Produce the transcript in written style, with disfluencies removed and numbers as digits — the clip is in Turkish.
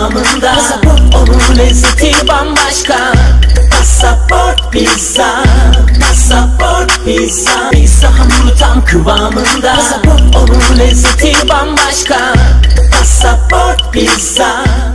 kıvamında. Onun lezzeti bambaşka. Pasaport pizza, pasaport pizza. Pizza hamuru tam kıvamında. Onun lezzeti bambaşka. Pasaport pizza.